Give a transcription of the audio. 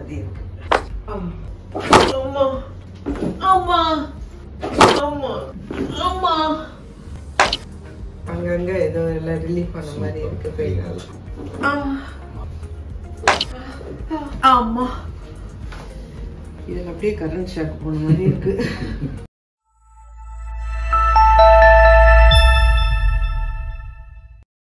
மாதிரி இருக்கு. அம்மா அம்மா அம்மா அம்மா அங்கங்க ஏதோ எல்லாம் ரிலீஃப் ஆன மாதிரி இருக்கு பெயினால. ஆமா இதுல அப்படியே கரண்ட் ஷாக் போன மாதிரி இருக்கு.